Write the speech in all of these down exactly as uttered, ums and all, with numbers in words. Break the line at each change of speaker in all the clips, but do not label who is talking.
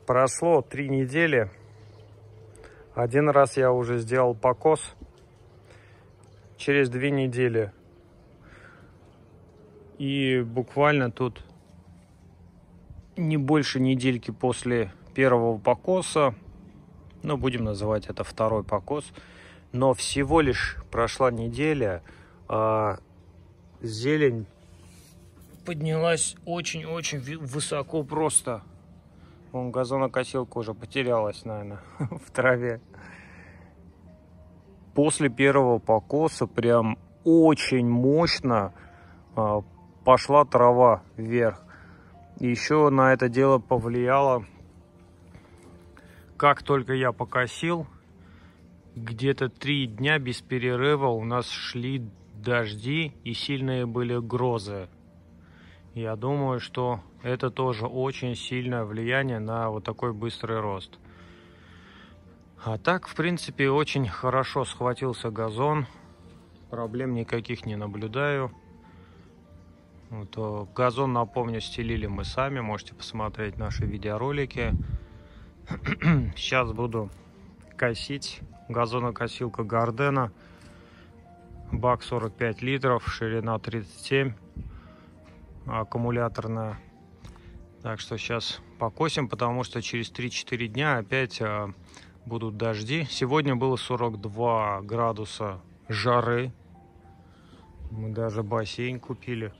Прошло три недели. Один раз я уже сделал покос. Через две недели. И буквально тут не больше недельки после первого покоса. Ну, будем называть это второй покос. Но всего лишь прошла неделя. А зелень поднялась очень-очень высоко просто. Вон газонокосилка уже потерялась, наверное, в траве. После первого покоса прям очень мощно а, пошла трава вверх. И еще на это дело повлияло, как только я покосил, где-то три дня без перерыва у нас шли дожди и сильные были грозы. Я думаю, что это тоже очень сильное влияние на вот такой быстрый рост. А так, в принципе, очень хорошо схватился газон. Проблем никаких не наблюдаю. Вот, газон, напомню, стелили мы сами. Можете посмотреть наши видеоролики. Сейчас буду косить. Газонокосилка Gardena. Бак сорок пять литров, ширина тридцать семь. Аккумуляторная. Так что сейчас покосим, потому что через три-четыре дня опять а, будут дожди. Сегодня было сорок два градуса жары. Мы даже бассейн купили.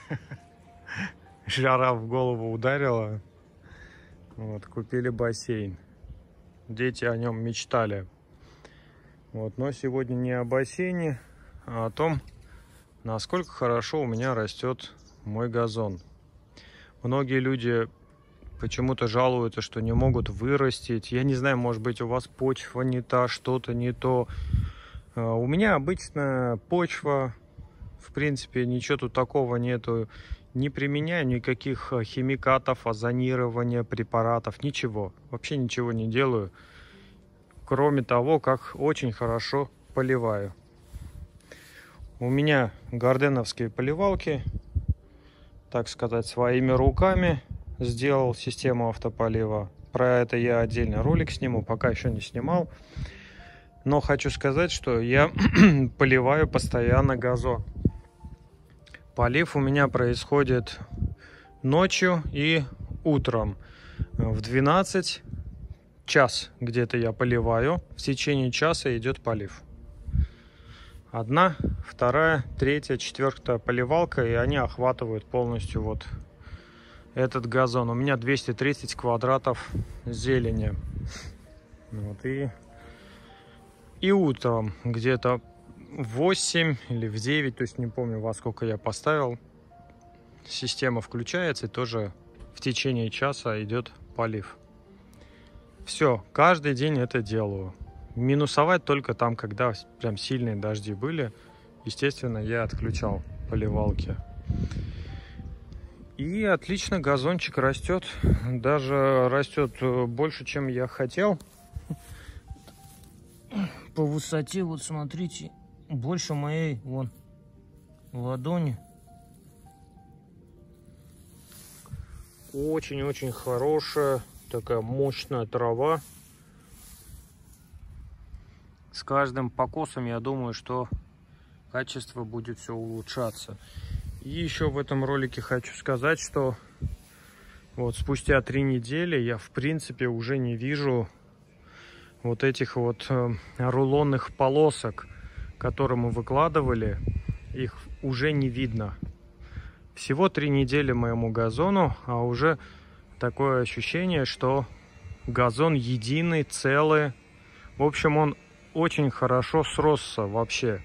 Жара в голову ударила. Вот, купили бассейн. Дети о нем мечтали. Вот, но сегодня не о бассейне, а о том, насколько хорошо у меня растет мой газон. Многие люди почему-то жалуются, что не могут вырастить. Я не знаю, может быть, у вас почва не та, что-то не то. У меня обычная почва. В принципе, ничего тут такого нету. Не применяю никаких химикатов, озонирования, препаратов. Ничего. Вообще ничего не делаю. Кроме того, как очень хорошо поливаю. У меня гарденовские поливалки. Так сказать, своими руками сделал систему автополива. Про это я отдельный ролик сниму, пока еще не снимал. Но хочу сказать, что я поливаю постоянно газон. Полив у меня происходит ночью и утром. В двенадцать час где-то я поливаю. В течение часа идет полив. Одна, вторая, третья, четвертая поливалка, и они охватывают полностью вот этот газон. У меня двести тридцать квадратов зелени. Вот, и, и утром где-то в восемь или в девять, то есть не помню, во сколько я поставил, система включается, и тоже в течение часа идет полив. Все, каждый день это делаю. Минусовать только там, когда прям сильные дожди были. Естественно, я отключал поливалки. И отлично газончик растет. Даже растет больше, чем я хотел. По высоте, вот смотрите, больше моей вон ладони. Очень-очень хорошая, такая мощная трава. С каждым покосом, я думаю, что качество будет все улучшаться. И еще в этом ролике хочу сказать, что вот спустя три недели я, в принципе, уже не вижу вот этих вот э, рулонных полосок, которые мы выкладывали. Их уже не видно. Всего три недели моему газону, а уже такое ощущение, что газон единый, целый. В общем, он очень хорошо сросся вообще.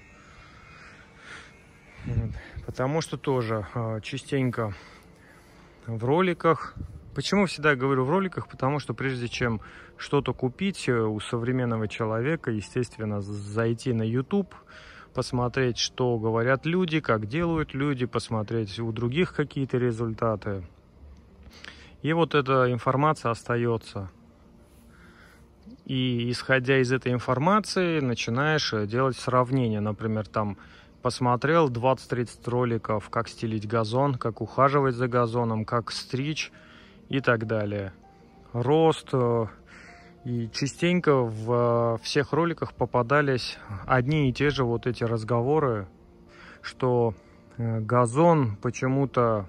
Потому что тоже э, частенько в роликах. Почему всегда говорю в роликах? Потому что прежде чем что-то купить у современного человека, естественно, зайти на YouTube, посмотреть, что говорят люди, как делают люди, посмотреть у других какие-то результаты. И вот эта информация остается. И исходя из этой информации начинаешь делать сравнение. Например, там посмотрел двадцать-тридцать роликов, как стелить газон, как ухаживать за газоном, как стричь и так далее. рост. И частенько в всех роликах попадались одни и те же вот эти разговоры, что газон почему-то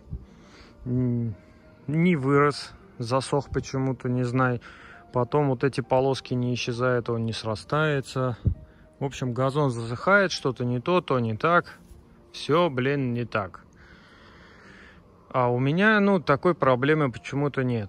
не вырос, засох почему-то, не знаю. Потом вот эти полоски не исчезают, он не срастается. В общем, газон засыхает, что-то не то, то не так. Все, блин, не так. А у меня, ну, такой проблемы почему-то нет.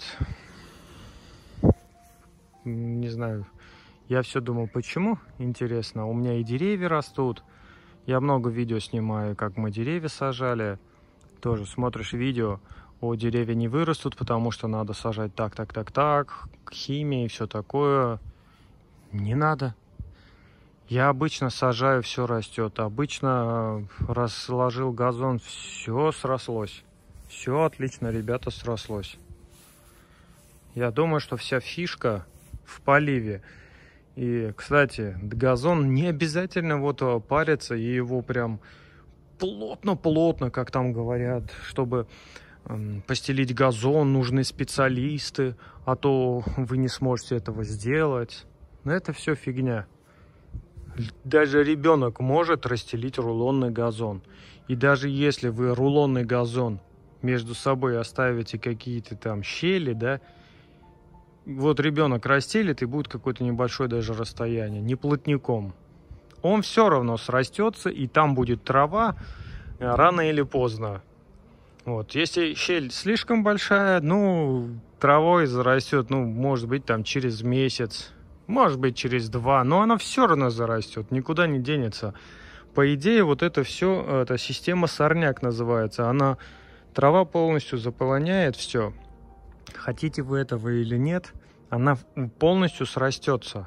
Не знаю. Я все думал, почему? Интересно. У меня и деревья растут. Я много видео снимаю, как мы деревья сажали. Тоже смотришь видео, о, деревья не вырастут, потому что надо сажать так, так, так, так. Химия и все такое. Не надо. Я обычно сажаю, все растет. Обычно разложил газон, все срослось. Все отлично, ребята, срослось. Я думаю, что вся фишка в поливе. И, кстати, газон не обязательно вот париться и его прям плотно-плотно, как там говорят, чтобы э, постелить газон, нужны специалисты, а то вы не сможете этого сделать. Но это все фигня. Даже ребенок может расстелить рулонный газон. И даже если вы рулонный газон между собой оставите какие-то там щели, да, вот ребенок расстелит, и будет какое-то небольшое даже расстояние, не плотником. Он все равно срастется, и там будет трава рано или поздно. Вот. Если щель слишком большая, ну, травой зарастет, ну, может быть, там через месяц, может быть, через два, но она все равно зарастет, никуда не денется. По идее, вот это все, эта система сорняк называется, она, трава полностью заполоняет все. Хотите вы этого или нет, она полностью срастется.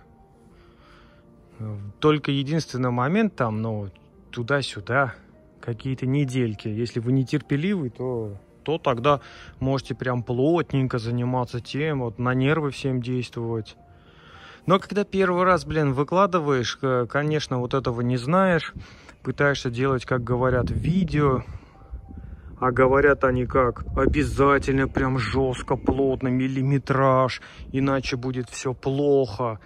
Только единственный момент там, ну, туда-сюда, какие-то недельки. Если вы нетерпеливый, то, то тогда можете прям плотненько заниматься тем, вот на нервы всем действовать. Но когда первый раз, блин, выкладываешь, конечно, вот этого не знаешь, пытаешься делать, как говорят, видео, а говорят они как? Обязательно прям жестко, плотно, миллиметраж, иначе будет все плохо.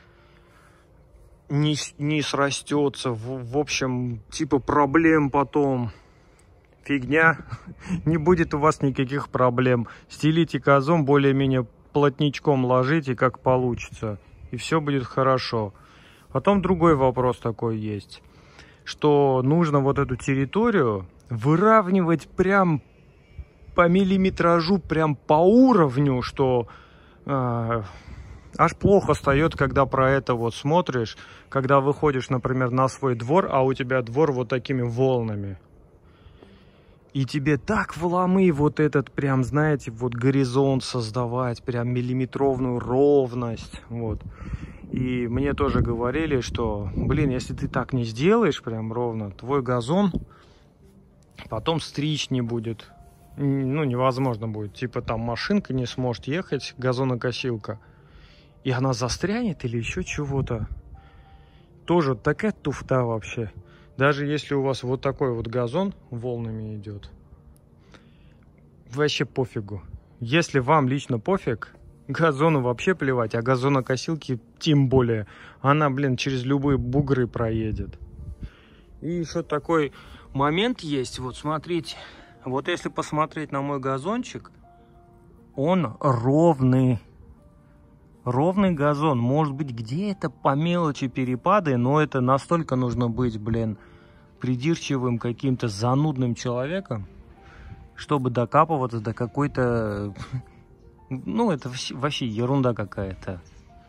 Не, не срастется, в, в общем, типа проблем потом. Фигня, не будет у вас никаких проблем. Стелите газон, более-менее плотничком ложите, как получится, и все будет хорошо. Потом другой вопрос такой есть, что нужно вот эту территорию выравнивать прям по миллиметражу, прям по уровню, что... Э, аж плохо встает, когда про это вот смотришь, когда выходишь, например, на свой двор, а у тебя двор вот такими волнами. И тебе так в ломы вот этот прям, знаете, вот горизонт создавать, прям миллиметровую ровность, вот. И мне тоже говорили, что, блин, если ты так не сделаешь прям ровно, твой газон потом стричь не будет. Ну, невозможно будет. Типа там машинка не сможет ехать, газонокосилка. И она застрянет или еще чего-то. Тоже такая туфта вообще. Даже если у вас вот такой вот газон волнами идет. Вообще пофигу. Если вам лично пофиг, газону вообще плевать, а газонокосилке тем более. Она, блин, через любые бугры проедет. И еще такой момент есть. Вот смотрите. Вот если посмотреть на мой газончик, он ровный. Ровный газон. Может быть, где-то по мелочи перепады, но это настолько нужно быть, блин, придирчивым каким-то занудным человеком, чтобы докапываться до какой-то... Ну, это вообще ерунда какая-то.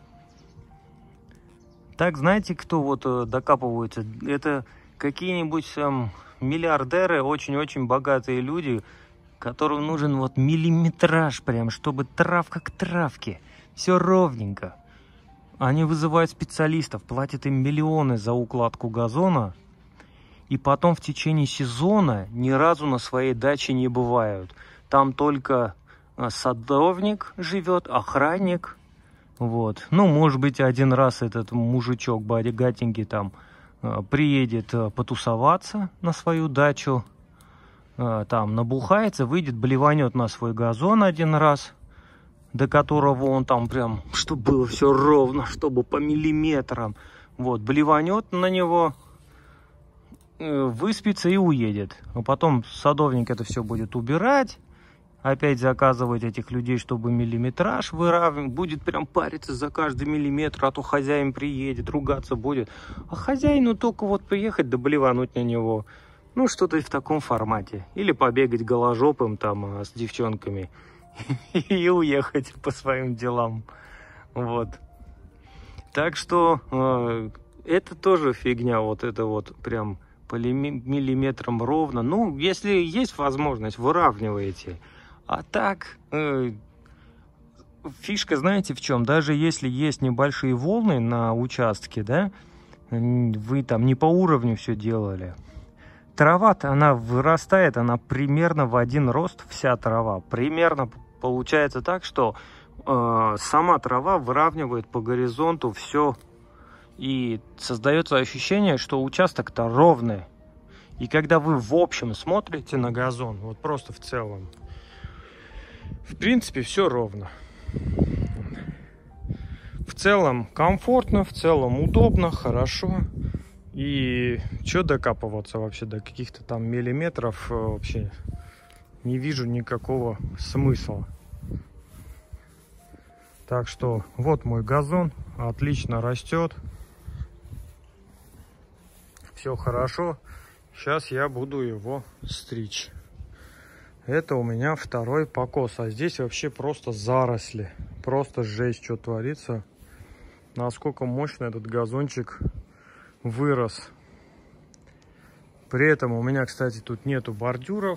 Так, знаете, кто вот докапывается? Это какие-нибудь там миллиардеры, очень-очень богатые люди, которым нужен вот миллиметраж прям, чтобы травка к травке. Все ровненько. Они вызывают специалистов, платят им миллионы за укладку газона, и потом в течение сезона ни разу на своей даче не бывают. Там только садовник живет, охранник. Вот. Ну, может быть, один раз этот мужичок богатенький там приедет потусоваться на свою дачу, там набухается, выйдет, блеванет на свой газон один раз. до которого он там прям, чтобы было все ровно, чтобы по миллиметрам. Вот, блеванет на него, выспится и уедет. А потом садовник это все будет убирать. Опять заказывать этих людей, чтобы миллиметраж выравнивать. Будет прям париться за каждый миллиметр, а то хозяин приедет, ругаться будет. А хозяину только вот приехать да блевануть на него. Ну, что-то в таком формате. Или побегать голожопым там с девчонками и уехать по своим делам. Вот. Так что э, это тоже фигня, вот это вот прям по миллиметрам ровно. Ну, если есть возможность, выравниваете. А так, э, фишка, знаете, в чем? Даже если есть небольшие волны на участке, да, вы там не по уровню все делали, трава-то, она вырастает, она примерно в один рост, вся трава. Примерно получается так, что э, сама трава выравнивает по горизонту все. И создается ощущение, что участок-то ровный. И когда вы в общем смотрите на газон, вот просто в целом, в принципе, все ровно. В целом комфортно, в целом удобно, хорошо. И что докапываться вообще до каких-то там миллиметров, вообще не вижу никакого смысла. Так что вот мой газон, отлично растет. Все хорошо. Сейчас я буду его стричь. Это у меня второй покос. А здесь вообще просто заросли. Просто жесть, что творится. Насколько мощно этот газончик вырос. При этом у меня, кстати, тут нету бордюров.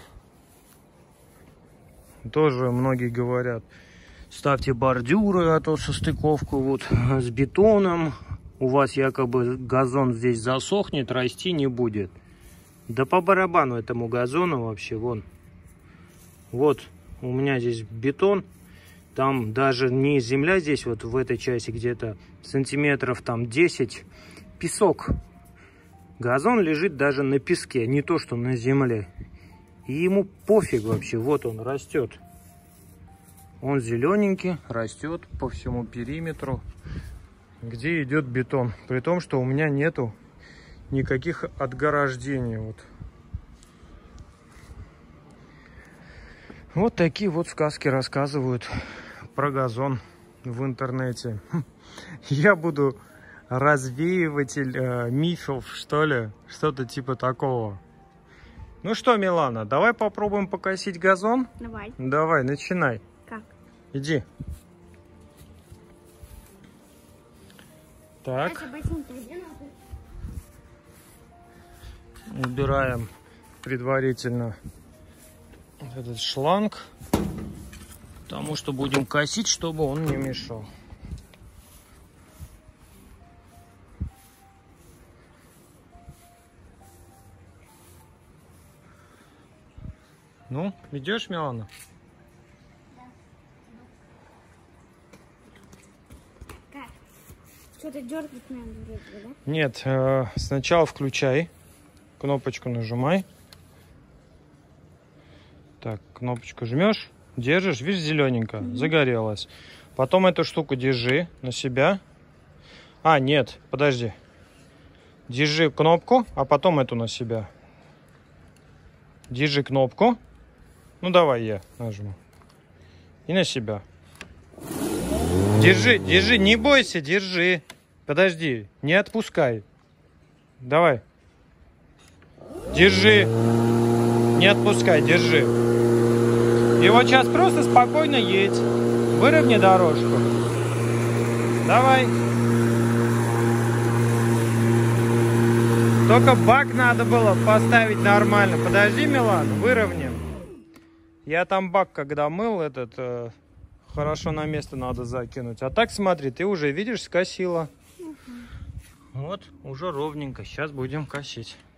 Тоже многие говорят, ставьте бордюры, а то состыковку вот с бетоном. У вас якобы газон здесь засохнет, расти не будет. Да по барабану этому газону вообще, вон. Вот у меня здесь бетон, там даже не земля, здесь вот в этой части где-то сантиметров там десять, песок. Газон лежит даже на песке, не то что на земле. И ему пофиг вообще, вот он растет. Он зелененький, растет по всему периметру, где идет бетон. При том, что у меня нету никаких отгорождений. Вот. Вот такие вот сказки рассказывают про газон в интернете. Я буду развеиватель э, мифов, что ли, что-то типа такого. Ну что, Милана, давай попробуем покосить газон?
Давай.
Давай, начинай.
Как?
Иди. Так. Убираем предварительно этот шланг, потому что будем косить, чтобы он не мешал. Ну, идешь, Милана?
Как? Что-то дергать надо вроде, да?
Нет, э, сначала включай, кнопочку нажимай. Так, кнопочку жмешь, держишь, видишь, зелененько, mm-hmm. загорелась. Потом эту штуку держи на себя. А, нет, подожди. Держи кнопку, а потом эту на себя. Держи кнопку. Ну, давай я нажму. И на себя. Держи, держи, не бойся, держи. Подожди, не отпускай. Давай. Держи. Не отпускай, держи. И вот сейчас просто спокойно едь. Выровняй дорожку. Давай. Только бак надо было поставить нормально. Подожди, Милан, выровняем. Я там бак, когда мыл, этот, э, хорошо на место надо закинуть. А так, смотри, ты уже, видишь, скосила. Угу. Вот, уже ровненько. Сейчас будем косить.